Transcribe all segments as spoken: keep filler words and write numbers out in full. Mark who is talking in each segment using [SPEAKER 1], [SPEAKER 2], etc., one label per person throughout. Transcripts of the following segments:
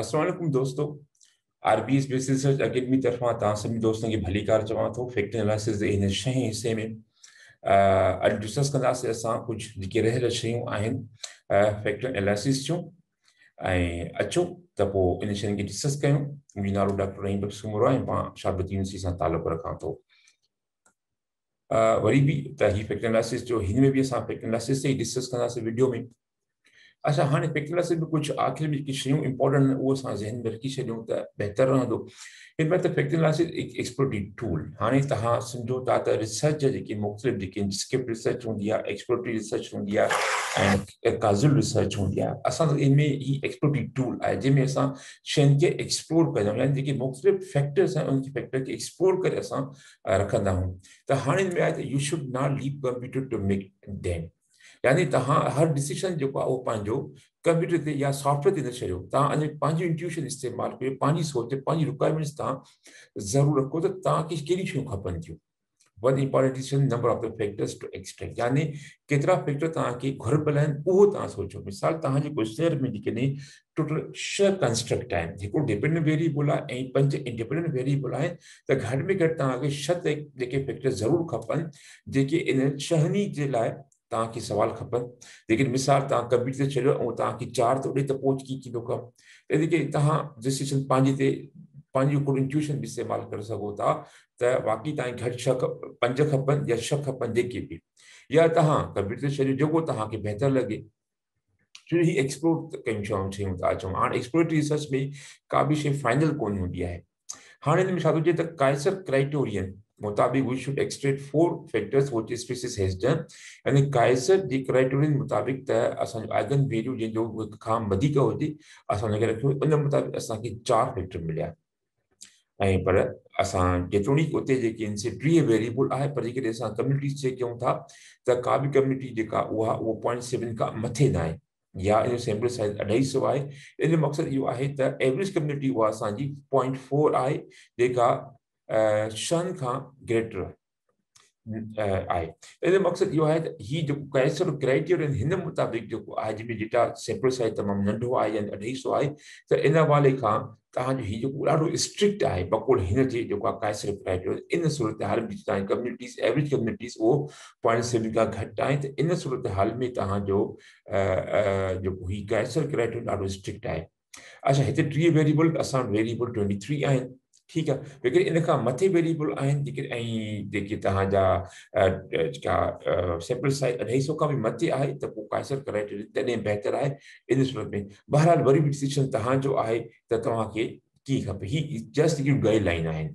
[SPEAKER 1] अस्सलाम वालेकुम दोस्तों, आरबी स्पेस रिसर्च अकेडमी तरफां तव्हां सभी दोस्तों खे भली कार चवां थो। फैक्ट एनालिसिस जे इन छहें हिस्से में अॼु डिस्कस कंदासीं असां कुझु जेके रहियल शयूं आहिनि फैक्ट एनालिसिस जूं। ऐं अचो त पोइ इन शयुनि खे डिस्कस कयूं। मुंहिंजो नालो डॉक्टर रहीम बख्शुमरो आहे ऐं मां शाबत यूनिवर्सिटी सां तालुक़ रखां थो। वरी बि त ही फैक्ट एनालिसिस जो हिन में बि असां फैक्ट एनालिसिस ते ई डिस्कस कंदासीं वीडियो में। अच्छा, हाँ फैक्ट एनालिसिस में कुछ आखिर में जेकी शयूं इंपॉर्टेंट वो असां ज़हन में रखी छॾियूं त बहितर रहंदो। हिन में त फैक्ट एनालिसिस एक एक्सप्लोरेटरी टूल। हाणे तव्हां सम्झो था त रिसर्च जा जेके मुख़्तलिफ़ जेके स्किप रिसर्च हूंदी आहे, एक्सप्लोरेटरी रिसर्च हूंदी आहे ऐं काज़ुअल रिसर्च हूंदी आहे। असां इन में ही एक्सप्लोरेटरी टूल आहे जंहिंमें असां शयुनि खे एक्सप्लोर कंदा आहियूं, यानी जेके मुख़्तलिफ़ फैक्टर्स आहिनि उन फैक्टर खे एक्सप्लोर करे असां रखंदा आहियूं। त हाणे हिन में आहे त you should not leave computer to make them, यानी तव्हां हर डिसीजन जेको आहे उहो पंहिंजो कंप्यूटर ते या सॉफ्टवेयर ते न छॾियो। तव्हां अञा पंहिंजो इंट्यूशन इस्तेमालु कयो, पंहिंजी सोच, पंहिंजी रिक्वायरमेंट्स तव्हां ज़रूरु रखो त तव्हांखे कहिड़ी शयूं खपनि थियूं। One important decision number of the factors to extract, यानी केतिरा फैक्टर तव्हांखे घुरिबल आहिनि उहो तव्हां सोचो। मिसाल तव्हांजे क्वेश्चनर में जेकॾहिं टोटल छह कंस्ट्रक्ट आहिनि, हिकिड़ो डिपेंडेंट वेरिएबल आहे ऐं पंज इंडिपेंडेंट वेरिएबल आहिनि, त घटि में घटि तव्हांखे छह जेके फैक्टर ज़रूरु खपनि जेके इन छहनि जे लाइ तव्हांखे सवाल खपनि। लेकिन मिसाल तव्हां कंप्यूटर ते छॾियो ऐं तव्हांखे चार थो ॾे त पोइ कीअं थींदो कमु। त जेके तव्हां डिसीजन पंहिंजे ते पंहिंजी हिकिड़ो इंट्यूशन बि इस्तेमालु करे सघो था त बाक़ी तव्हांखे घटि छह पंज खपनि या छह खपनि जेके बि, या तव्हां कंप्यूटर ते छॾियो जेको तव्हांखे बहितर लॻे। छो ही एक्सप्लोर कयूं शयूं शयूं था अचूं। हाणे एक्सप्लोरेटरी रिसर्च में का बि शइ फाइनल कोन हूंदी आहे। हाणे हिन में छा थो चए त काइसर क्राइटेरियन मुताबिक़ we should extract four factors which species has done, यानी काइसर जी क्राइटेरियन मुताबिक़ त असांजो आइगन वैल्यू जंहिंजो खां वधीक हुजे असां हुनखे रखियो। उन मुताबिक़ असांखे चार फैक्टर मिलिया ऐं पर असां जेतोणीकि उते जेके आहिनि से टीह वेरिएबल आहे, पर जेकॾहिं असां कम्यूनिटीज़ चेक कयूं था त का बि कम्यूनिटी जेका उहा उहो पॉइंट सेवन खां मथे न आहे या इन जो सैंपल साइज़ अढाई सौ आहे। इन जो मक़सदु इहो आहे त एवरेज कम्यूनिटी उहा असांजी पॉइंट फोर आहे जेका छहनि खां ग्रेटर आहे। इन जो मक़सदु इहो आहे त हीउ जेको काइसर क्राइटेरियन हिन मुताबिक़ जेको आहे जंहिंमें डेटा सैंपल साइज़ तमामु नंढो आहे या अढाई सौ आहे, त इन हवाले खां तव्हांजो हीउ जेको ॾाढो स्ट्रिक्ट आहे बकोल हिन जे जेको आहे काइसर क्राइटेरियन। इन सूरत हाल में तव्हांजी कम्यूनिटीज़ एवरेज कम्यूनिटीज़ उहो पॉइंट सेवन खां घटि आहे, त इन सूरत हाल में तव्हांजो जेको हीउ काइसर क्राइटेरियन ॾाढो स्ट्रिक्ट आहे। अच्छा, हिते टीह वेरिएबल असां वेरिएबल ट्वेंटी थ्री आहिनि, ठीकु आहे। लेकिन इन खां मथे वेरिएबल आहिनि जेके ऐं जेके तव्हांजा जेका सैंपल साइज़ अढाई सौ खां बि मथे आहे त पोइ काइसर क्राइटेरियन तॾहिं बहितर आहे इन सूरत में। बहरहाल वरी बि डिसीजन तव्हांजो आहे त तव्हांखे कीअं खपे। ही जस्ट जेकी गाइडलाइन आहिनि।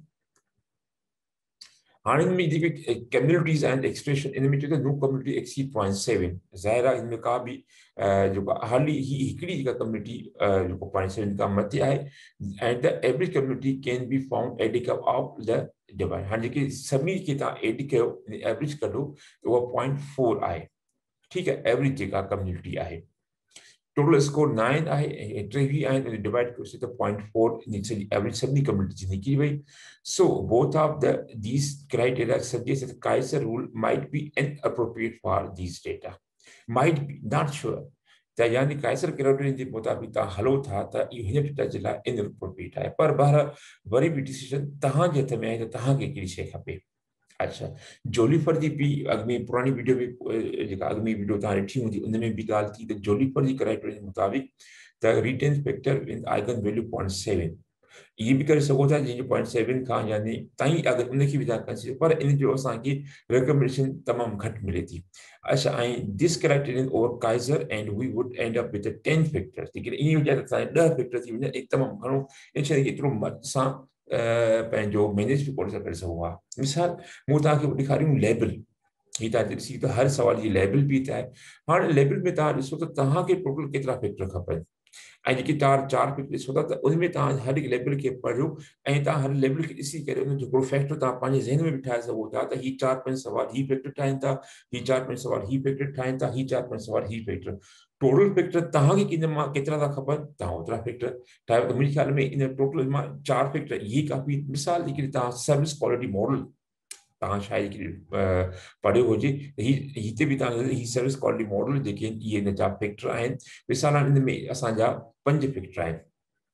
[SPEAKER 1] हाणे हिन में जेके कम्यूनिटीज़ आहिनि एक्सप्रेशन इन में चए त no community exceed point seven, ज़ाहिर आहे हिन में का बि जेको हाली ही हिकिड़ी जेका कम्यूनिटी जेको पॉइंट सेवन खां मथे आहे ऐं the average community can be found edict of the divide. हाणे जेके सभिनी खे तव्हां एड कयो एवरेज कढो त उहा पॉइंट फोर आहे, ठीकु आहे। एवरेज जेका कम्यूनिटी आहे टोटल स्कोर नाइन आहे ऐं टेवीह आहिनि, डिवाइड कयोसीं त पॉइंट फोर एवरेज सभिनी कम्यूनिटी जी निकिरी वई। So both of the these criteria suggest that Kaiser rule might be inappropriate for these data, might be not sure, त यानी काइसर क्राइटेरियन जे मुताबिक़ तव्हां हलो था त इहो हिन डेटा जे लाइ इनअप्रोप्रिएट आहे। पर बहरहाल वरी बि डिसीजन तव्हांजे हथ में आहे त तव्हांखे कहिड़ी शइ खपे। अच्छा, जोलीफर जी बि अॻ में पुराणी वीडियो में जेका अॻ में वीडियो तव्हां ॾिठी हूंदी उन में बि ॻाल्हि थी त जोलीफर जी क्राइटेरियन मुताबिक़ त retain factor in eigenvalue point seven, इहे बि करे सघो था जंहिंजो पॉइंट सेवन खां यानी ताईं अगरि उनखे बि तव्हां कंसीडर, पर इन जो असांखे रिकमेंडेशन तमामु घटि मिले थी। अच्छा, ऐं this criterion over Kaiser and we would end up with ten factors, जेकॾहिं ईअं हुजे त असांखे ॾह फैक्टर थी वञे तमामु घणो इन शइ खे एतिरो असां पंहिंजो मैनेज बि कोन करे सघूं आहे। मिसाल मूं तव्हांखे ॾेखारियूं लेबल, हीअ तव्हां ॾिसी त हर सवाल जी लेबल बि आहे। हाणे लेबल में तव्हां ॾिसो त तव्हांखे टोटल केतिरा फैक्टर खपनि ऐं जेके तव्हां चार फैक्टर ॾिसो था त उनमें तव्हां हर हिकु लेबल खे पढ़ियो ऐं तव्हां हर लेबल खे ॾिसी करे उन जो हिकिड़ो फैक्टर तव्हां पंहिंजे ज़हन में बि ठाहे सघो था त हीअ चार पंज सवाल ही फैक्टर ठाहिनि था, ही चार पंज सवाल ही फैक्टर ठाहिनि था, ही चार पंज सवाल ही फैक्टर। टोटल फैक्टर तव्हांखे किन मां केतिरा था खपनि तव्हां ओतिरा फैक्टर ठाहियो। त मुंहिंजे ख़्याल में इन टोटल मां चार फैक्टर इहे काफ़ी। मिसाल जेकॾहिं तव्हां सर्विस क्वालिटी मॉडल तव्हां शायदि पढ़ियो हुजे त ही हिते बि तव्हां ही सर्विस क्वालिटी मॉडल जेके आहिनि इहे हिन जा फैक्टर आहिनि। मिसाल हिन में असांजा पंज फैक्टर आहिनि।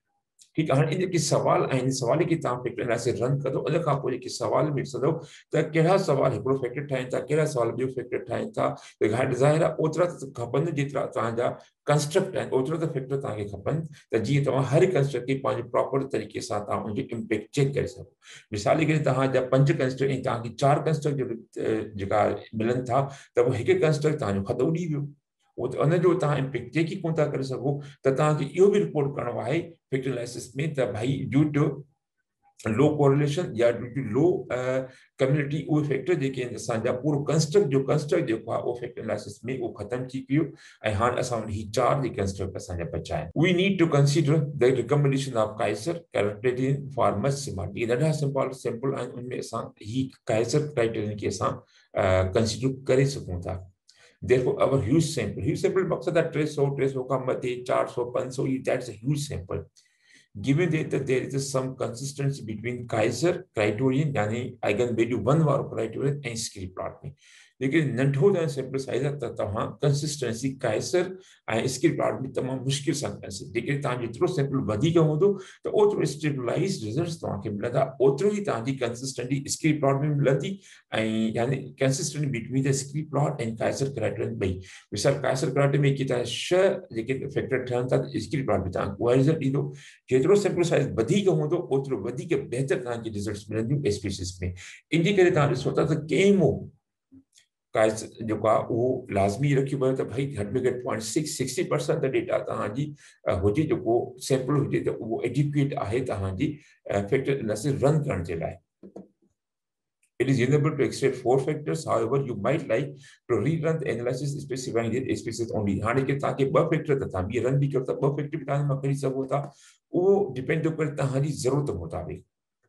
[SPEAKER 1] ठीकु आहे। हाणे जेके सुवाल आहिनि सवाल खे तव्हां फैक्टर एनालिसिस रन कंदो, उन खां पोइ जेके सुवाल में ॾिसंदो त कहिड़ा सुवाल हिकिड़ो फैक्टर ठाहिनि था, कहिड़ा सुवाल ॿियो फैक्टर ठाहिनि था। त हाणे ज़ाहिर आहे ओतिरा त खपनि जेतिरा तव्हांजा कंस्ट्रक्ट आहिनि, ओतिरा त फैक्टर तव्हांखे खपनि त जीअं तव्हां हर कंस्ट्रक्ट खे पंहिंजे प्रॉपर तरीक़े सां तव्हां उनजो इम्पैक्ट चेक करे सघो। मिसाल जे करे तव्हांजा पंज कंस्ट्रक्ट ऐं तव्हांखे चारि कंस्ट्रक्ट जेका मिलनि था त पोइ हिकु कंस्ट्रक्ट तव्हांजो खतो उॾी वियो, उहो त उनजो तव्हां इम्पैक्ट चेक ई कोन था करे सघो। त तव्हांखे इहो बि रिपोर्ट करणो आहे फैक्टर एनालिसिस में त भाई ड्यू टू लो कोरिलेशन या ड्यू टू लो कम्युनिटी उहे फैक्टर जेके आहिनि असांजा पूरो कंस्ट्रक्ट जो कंस्ट्रक्ट जेको आहे उहो फैक्टर एनालिसिस में उहो ख़तमु थी पियो ऐं हाणे असां ही चारि जेके कंस्ट्रक्ट असांजा बचा आहिनि। We need to consider the recommendation of Kaiser criterion for much smart. इहे ॾाढा सिंपल सिंपल आहिनि, उनमें असां ही काइसर क्राइटेरियन खे असां कंसीडर करे सघूं था। Therefore, our huge sample, huge sample मकसद है टे सौ, टे सौ का मध्य चार सौ, पाँच सौ, that's a huge sample. Given that, that there is some consistency between Kaiser criterion, यानी eigenvalue one वारो criterion and scree plot में, लेकिन नंढो जो सैंपल साइज आहे त तव्हां कंसिस्टेंसी काइसर ऐं स्क्री प्लॉट में तमामु मुश्किल सां करे सघो। जेकॾहिं तव्हां जेतिरो सैंपल वधीक हूंदो त ओतिरो स्टेबलाइज़ रिज़ल्ट्स तव्हांखे मिलंदा, ओतिरो ई तव्हांजी कंसिस्टेंटी स्क्री प्लॉट में मिलंदी ऐं यानी consistent between the scree plot ऐं काइसर क्राइटेरियन ॿई। मिसाल काइसर क्राइटेरियन में केतिरा छह जेके फैक्टर ठहनि था त स्क्री प्लॉट में तव्हांखे उहा रिज़ल्ट ईंदो। जेतिरो सैंपल साइज वधीक हूंदो ओतिरो वधीक बहितर तव्हांखे रिज़ल्ट्स मिलंदियूं एसपीएसएस में। इन जे करे तव्हां ॾिसो था त केमो काइसर जो आहे उहो लाज़मी रखियो वियो त भई घटि में घटि पॉइंट सिक्स सिक्सटी परसेंट त डेटा तव्हांजी हुजे, जेको सैंपल हुजे त उहो एडिक्वेट आहे तव्हांजी फैक्टर एनालिसिस रन करण जे लाइ। It is reasonable to extract four factors. However, you might like to rerun the analysis specifying the S P S S only. हाणे के तव्हांखे ॿ फैक्टर त तव्हां बि रन बि कयो था, ॿ फैक्टर बि तव्हां करे सघो था, उहो डिपेंड थो करे तव्हांजी ज़रूरत मुताबिक़।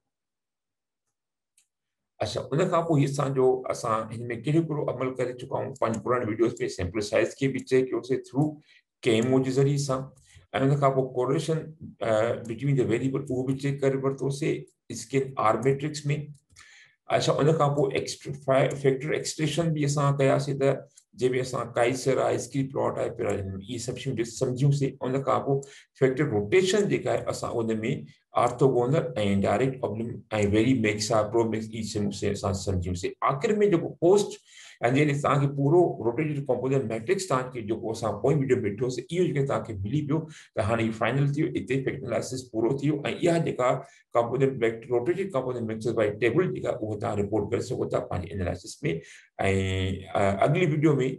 [SPEAKER 1] अच्छा, उन खां पोइ असांजो असां हिन में कहिड़ो कहिड़ो अमल करे चुका आहियूं पंहिंजे पुराणे वीडियोस में सैंपल साइज़ खे बि चेक कयोसीं थ्रू केमो जे ज़रिए सां, ऐं उन खां पोइ कोरिलेशन बिटवीन द वेरिएबल उहो बि चेक करे वरितोसीं स्केल आर मैट्रिक्स में। अच्छा, उन खां पोइ एक्स्ट्रा फैक्टर एक्सट्रेशन बि असां कयासीं त जंहिंमें असां काइसर आहे, स्क्री प्लॉट आहे, पिरामिड, इहे सभु शयूं सम्झियूंसीं। उन खां पोइ फैक्टर रोटेशन जेका आहे असां उन में ऑर्थोगोनल ऐं डायरेक्ट ऑब्लिक ऐं वेरी मैक्स आहे, प्रो मैक्स, इहे शयूं असां सम्झियूंसीं। आख़िर में जेको पोस्ट ऐं जॾहिं तव्हांखे पूरो रोटेटेड कॉम्पोनेंट मैट्रिक्स तव्हांखे जेको असां पोइ वीडियो में ॾिठोसीं इहो जेके तव्हांखे मिली पियो त हाणे फाइनल थी वियो, हिते फैक्टर एनालिसिस पूरो थी वियो ऐं इहा जेका component matrix rotated component matrix by table जेका उहो तव्हां रिपोर्ट करे सघो था पंहिंजे एनालिसिस में। ऐं अगली वीडियो में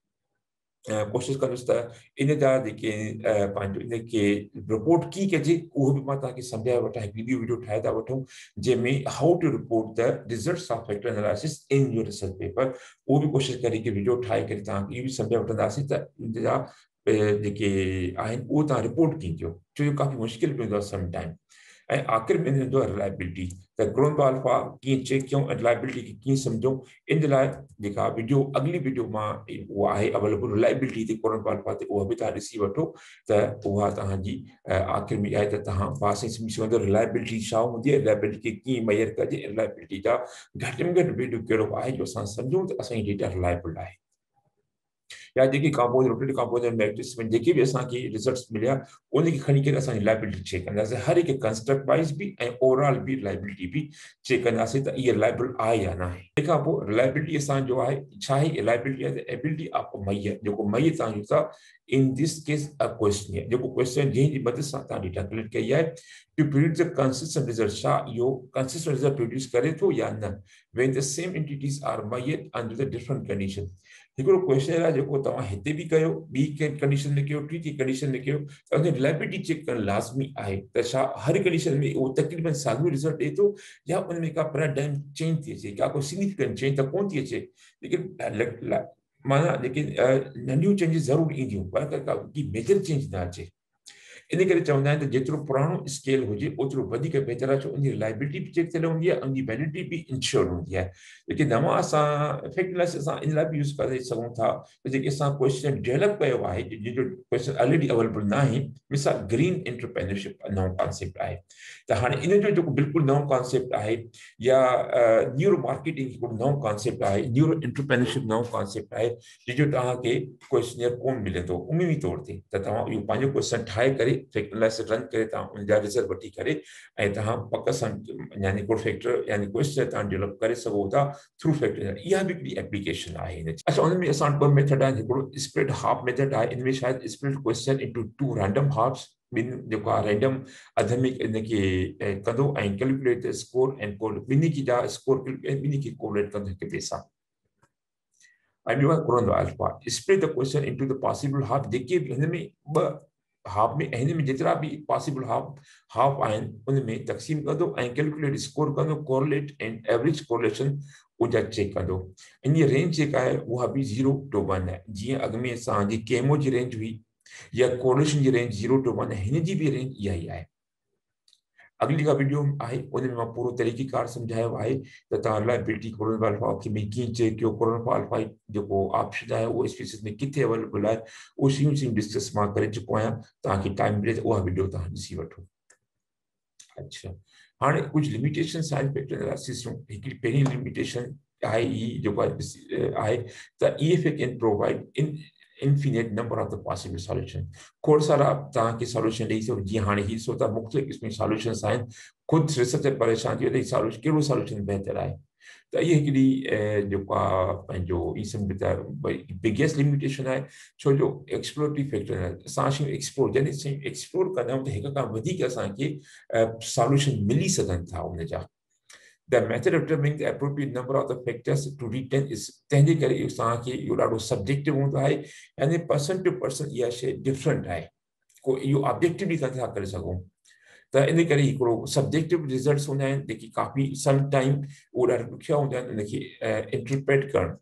[SPEAKER 1] कोशिशि कंदुसि त इन जा जेके पंहिंजो इनखे रिपोर्ट कीअं कजे उहो बि मां तव्हांखे सम्झाए वठां। हिकिड़ी ॿी वीडियो ठाहे था वठूं जंहिंमें how to report the results of factor analysis in your research paper, उहो बि कोशिशि करे कि वीडियो ठाहे करे तव्हांखे इहो बि सम्झाए वठंदासीं त इन जा जेके आहिनि उहो तव्हां रिपोर्ट कीअं कयो, छो जो काफ़ी मुश्किल पवंदो आहे सम टाइम। ऐं आख़िर में ईंदो आहे रिलायबिलिटी, त क्रोनबैच अल्फा कीअं चेक कयूं ऐं रिलायबिलिटी खे कीअं सम्झूं। इन जे लाइ जेका वीडियो अगली वीडियो मां उहा आहे अवेलेबल रिलायबिलिटी ते, क्रोनबैच अल्फा ते, उहा बि तव्हां ॾिसी वठो त उहा तव्हांजी आख़िर में आहे त तव्हां पासे सम्झी सघंदो रिलायबिलिटी छा हूंदी आहे, रिलायबिलिटी खे कीअं मेजर कजे, रिलायबिलिटी जा घटि में घटि वीडियो कहिड़ो आहे जो असां सम्झूं त असांजी डेटा रिलायबल आहे। या जेकी कॉम्पोनेंट रोटेटेड कॉम्पोनेंट मैट्रिक्स में जेके बि असांखे रिज़ल्ट्स मिलिया उनखे खणी करे असां रिलायबिलिटी चेक कंदासीं, हर हिकु कंस्ट्रक्ट वाइज़ बि ऐं ओवरऑल बि रिलायबिलिटी बि चेक कंदासीं त इहा रिलायबल आहे या न आहे। तंहिंखां पोइ रिलायबिलिटी असांजो आहे छा आहे, रिलायबिलिटी आहे द एबिलिटी ऑफ मैयर, जेको मैयर तव्हां यूज़ था in this case a question, जेको क्वेश्चन जंहिंजी मदद सां तव्हां डेटा कलेक्ट कई आहे to produce the consistent result, छा इहो कंसिस्टेंट रिज़ल्ट प्रोड्यूस करे थो या न, when the same entities are measured under the different condition. हिकिड़ो क्वेश्चन आहे जेको तव्हां हिते बि कयो, ॿी कंहिं कंडीशन में कयो, टी टी कंडीशन में कयो, त उनजी रिलायबिलिटी चेक करणु लाज़मी आहे त छा हर कंडीशन में उहो तक़रीबन साॻियो रिज़ल्ट ॾिए थो या उन में का पैराडाइम चेंज थी अचे, का कोई सिग्निफिकेंट चेंज त कोन थी अचे, लेकिन माना जेके नंढियूं चेंजिस ज़रूरु ईंदियूं पर का मेजर चेंज न अचे। इन करे चवंदा आहिनि त जेतिरो पुराणो स्केल हुजे ओतिरो वधीक बहितर आहे, छो उनजी रिलायबिलिटी बि चेक थियल हूंदी आहे, उनजी वैलिडिटी बि इंश्योर्ड हूंदी आहे। जेके नवां असां फैक्टर एनालिसिस असां इन लाइ बि यूज़ करे सघूं था त जेके असां क्वेश्चन डेवलप कयो आहे जंहिंजो क्वेश्चन ऑलरेडी अवेलेबल न आहे, मिसाल ग्रीन एंटरप्रेन्योरशिप नओं कॉन्सेप्ट आहे, त हाणे इन जो जेको बिल्कुलु नओं कॉन्सेप्ट आहे या न्यूरो मार्केटिंग हिकिड़ो नओं कॉन्सेप्ट आहे, न्यूरो एंटरप्रेन्योरशिप नओं कॉन्सेप्ट आहे जंहिंजो तव्हांखे क्वेश्चनियर कोन मिले थो उमीदी तौर ते, त तव्हां इहो पंहिंजो क्वेश्चन ठाहे करे फैक्टर एनालिसिस रन करे तव्हां उनजा रिज़ल्ट वठी करे ऐं तव्हां पक सां यानी कोड फैक्टर यानी क्वेश्चन तव्हां डेवलप करे सघो था थ्रू फैक्टर। इहा बि हिकिड़ी एप्लीकेशन आहे हिन जी। अच्छा, उन में असां ॿ मेथड आहिनि। हिकिड़ो स्प्लिट हाफ मेथड आहे, इन में शायदि split question into two random halves, ॿिनि जेको आहे रैंडम अध में इनखे कंदो ऐं कैलकुलेट स्कोर ऐं कोड ॿिन्ही की जा स्कोर ॿिन्ही खे कोलेट कंदो हिक ॿिए सां। ऐं ॿियो आहे Cronbach alpha, split the question into the possible half, जेके बि हिन में ॿ हाफ में हिन में जेतिरा बि पॉसिबल हाफ हाफ आहिनि उन में तक़सीम कंदो ऐं कैलकुलेट स्कोर कंदो, कोरिलेट एंड एवरेज कोरिलेशन उनजा चेक कंदो। इन जी रेंज जेका आहे उहा बि ज़ीरो टू वन आहे। जीअं अॻ में असांजी केमो जी रेंज हुई या कोरिलेशन जी रेंज ज़ीरो टू वन आहे, हिन जी बि रेंज इहा ई आहे। अगली का वीडियो आहे उन में मां पूरो तरीक़ेकार सम्झायो आहे त तव्हां लाइबिलिटी Cronbach अल्फा खे में कीअं चेक कयो, Cronbach अल्फा जेको ऑप्शन आहे उहो स्पीसीस में किथे अवेलेबल आहे, उहो शयूं शयूं डिस्कस मां करे चुको आहियां। तव्हांखे टाइम मिले त उहा वीडियो तव्हां ॾिसी वठो। अच्छा, हाणे कुझु लिमिटेशन्स आहिनि फैक्टर एनालिसिस जूं। हिकिड़ी पहिरीं लिमिटेशन आहे ई जेको आहे त E F can provide in infinite number of the possible solution। खोड़ सारा तव्हांखे सॉल्यूशन ॾेई सघो। जीअं हाणे ही ॾिसो था मुख़्तलिफ़ क़िस्म जी सॉल्यूशंस आहिनि, ख़ुदि रिसर्च परेशान थी वई सॉल्यूशन कहिड़ो सॉल्यूशन बहितर आहे। त इहा हिकिड़ी जेको आहे पंहिंजो ई सम्झ त भई बिगेस्ट लिमिटेशन आहे, छो जो एक्सप्लोरेटिव फैक्टर आहे। असां शयूं एक्सप्लोर जॾहिं शयूं एक्सप्लोर कंदा आहियूं त हिक खां वधीक असांखे सॉल्यूशन मिली सघनि था उन जा। The method of determining the appropriate number of the factors to return is तंहिंजे करे इहो असांखे इहो ॾाढो सब्जेक्टिव हूंदो आहे, यानी पर्सन टू पर्सन इहा शइ डिफरेंट आहे। को इहो ऑब्जेक्टिवली नथा करे सघूं त इन करे हिकिड़ो सब्जेक्टिव रिज़ल्ट्स हूंदा आहिनि जेकी काफ़ी सम टाइम उहे ॾाढा ॾुखिया हूंदा आहिनि इनखे इंटरप्रेट करणु।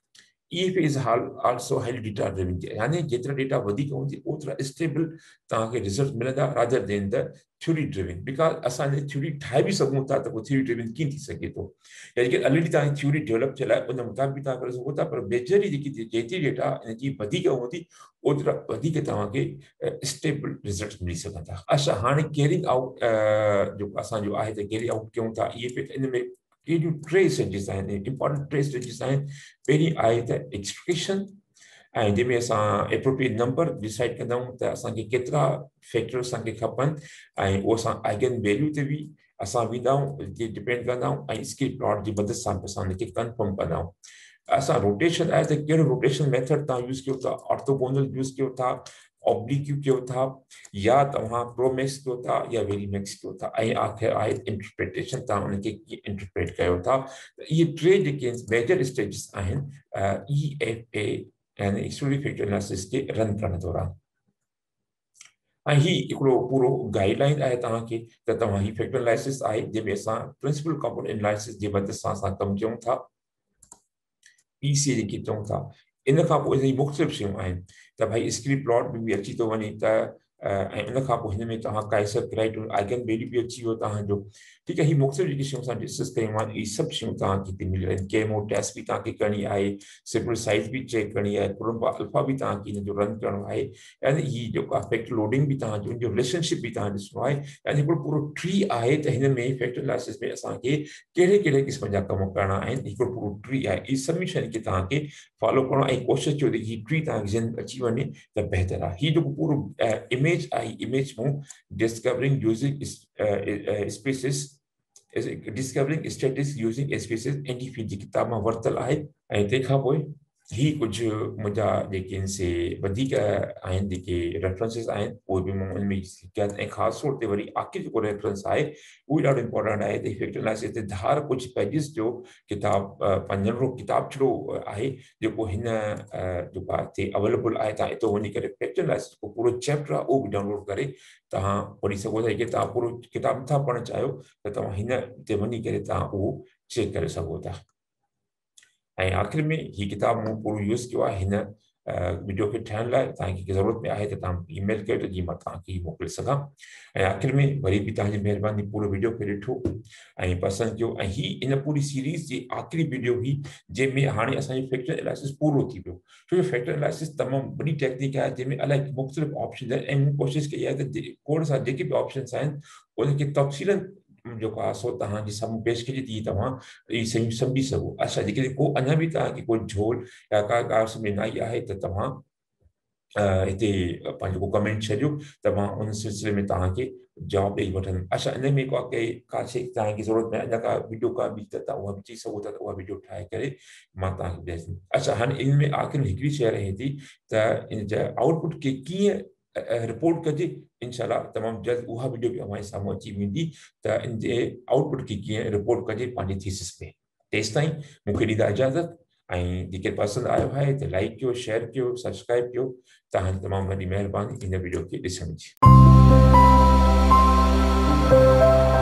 [SPEAKER 1] E F is also highly data driven, यानी जेतिरा डेटा वधीक हूंदी ओतिरा स्टेबल तव्हांखे रिज़ल्ट मिलंदा rather than the theory driven। Because असांजे थ्योरी ठाहे बि सघूं था त पोइ थ्योरी ड्रिवन कीअं थी सघे थो, यानी कि ऑलरेडी तव्हांजी थ्योरी डेवलप थियल आहे उन मुताबिक़ तव्हां करे सघो था, पर मेजरली जेकी जेतिरी डेटा इनजी वधीक हूंदी ओतिरा वधीक तव्हांखे स्टेबल रिज़ल्ट मिली सघंदा। अच्छा, हाणे कैरिंग आउट जेको असांजो आहे त कैरी आउट कयूं था E F इन में कहिड़ियूं टे स्टेजिस आहिनि, इंपॉर्टेंट टे स्टेजिस आहिनि। पहिरीं आहे त एक्सप्रेशन ऐं जंहिंमें असां एप्रोप्रिएट नंबर डिसाइड कंदा आहियूं त असांखे केतिरा फैक्टर असांखे खपनि ऐं उहो असां आइगन वैल्यू ते बि असां वेंदा आहियूं, जे डिपेंड कंदा आहियूं ऐं स्किप प्लॉट जी मदद सां असां हुनखे कंफर्म कंदा आहियूं। असां रोटेशन आहे त कहिड़ो रोटेशन मेथड तव्हां यूज़ कयो था, ऑर्थोगोनल यूज़ कयो था, ऑब्लिक्यू कयो था, या तव्हां प्रोमैक्स कयो था या वेरीमैक्स कयो था, ऐं आख़िर आहे इंटरप्रिटेशन तव्हां उनखे कीअं इंटरप्रेट कयो था। त इहे टे जेके मेजर स्टेजिस आहिनि ई एफ ए यानी एक्सप्लोरेटिव फैक्टर एनालिसिस खे रन करण दौरान। ऐं ही हिकिड़ो पूरो गाइडलाइन आहे तव्हांखे त तव्हां ही फैक्टर एनालिसिस आहे जंहिंमें असां प्रिंसिपल कंपोनेंट एनालिसिस जे मदद सां असां कमु कयूं था, पी सी जेके चऊं था। इन खां पोइ इहे मुख़्तलिफ़ शयूं आहिनि त भई स्क्रीन प्लॉट बि अची थो वञे त ऐं उन खां पोइ हिन में तव्हां काइसर क्राइटेरिया आइगन वैल्यू बि अची वियो तव्हांजो। ठीकु आहे, ही मुख़्तलिफ़ जेकी शयूं असां डिस्कस कयूं आहिनि इहे सभु शयूं तव्हांखे हिते मिली रहियूं। केमो टेस्ट बि तव्हांखे करणी आहे, सिंपल साइज़ बि चेक करणी आहे, Cronbach अल्फा बि तव्हांखे हिन जो रन करणो आहे, यानी ही जेको आहे फैक्टर लोडिंग बि तव्हांजो हिन जो रिलेशनशिप बि तव्हां ॾिसणो आहे। यानी हिकिड़ो पूरो ट्री आहे त हिन में फैक्टर एनालिसिस में असांखे कहिड़े कहिड़े क़िस्म जा कम करणा आहिनि, हिकिड़ो पूरो ट्री आहे। इहे सभी शयुनि खे तव्हांखे फॉलो करणो ऐं कोशिशि कयो त हीअ ट्री तव्हांखे ज़हन में अची वञे त बहितर आहे। हीअ जेको पूरो इमेज आहे, इमेज में discovering using SPSS discovering statistics using SPSS Andy Field जी किताब मां वरितल आहे। ऐं तंहिंखां पोइ ही कुझु मुंहिंजा जेके से वधीक आहिनि जेके रेफरेंसिस आहिनि उहे बि मां उनमें कया, ऐं ख़ासि तौर ते वरी आख़िर जेको रेफरेंस आहे उहो ॾाढो इंपॉर्टेंट आहे त फैक्टर एनालिसिस ते धार कुझु पेजिस जो किताब पंजरो किताब छड़ो आहे जेको हिन जेको आहे हिते अवेलेबल आहे। तव्हां हिते वञी करे फैक्टर एनालिसिस को पूरो चैप्टर आहे उहो बि डाउनलोड करे तव्हां पढ़ी सघो था। जेके तव्हां पूरो किताब नथा पढ़णु चाहियो त तव्हां हिन ते वञी करे तव्हां उहो चेक करे सघो था। ऐं आख़िर में ही किताब मूं पूरो यूज़ कयो आहे हिन वीडियो खे ठाहिण लाइ। तव्हांखे ज़रूरत में आहे त तव्हां ईमेल कयो त जीअं मां तव्हांखे ही मोकिले सघां। ऐं आख़िर में वरी बि तव्हांजी महिरबानी पूरो वीडियो खे ॾिठो ऐं पसंदि कयो। ऐं ही इन पूरी सीरीज़ जी आख़िरी वीडियो हुई जंहिंमें हाणे असांजो फैक्टर एनालिसिस पूरो थी वियो। छो जो फैक्टर एनालिसिस तमामु वॾी टेक्निक आहे जंहिंमें अलाए मुख़्तलिफ़ ऑप्शन आहिनि, ऐं मूं कोशिशि कई आहे त खोड़ सां जेके बि ऑप्शन्स आहिनि उनखे तफ़सीलन जेको आहे सो तव्हांजे साम्हूं पेश कजे तीअं तव्हां इहे शयूं सम्झी सघो। अच्छा, जेकॾहिं को अञा बि तव्हांखे कोई झोल या का ॻाल्हि सम्झ न आई आहे त तव्हां हिते पंहिंजो को कमेंट छॾियो त मां उन सिलसिले में तव्हांखे जवाबु ॾेई वठंदुमि। अच्छा, इन में का के का शइ तव्हांखे ज़रूरत में अञा का वीडियो का ॿी त तव्हां उहा बि चई सघो था त उहा वीडियो ठाहे करे मां तव्हांखे ॾेसि। अच्छा, हाणे इन में आख़िर में हिकिड़ी शइ रहे थी त इन जा आउटपुट खे कीअं रिपोर्ट कजे। इंशाल्लाह तमामु जल्द उहा वीडियो बि अव्हांजे साम्हूं अची वेंदी त इन जे आउटपुट खे कीअं रिपोर्ट कजे पंहिंजी थीसिस में। तेसि ताईं मूंखे ॾींदा इजाज़त ऐं जेके पसंदि आयो आहे त लाइक कयो, शेयर कयो, सब्सक्राइब कयो। तव्हांजी तमामु वॾी महिरबानी इन वीडियो खे ॾिसण जी।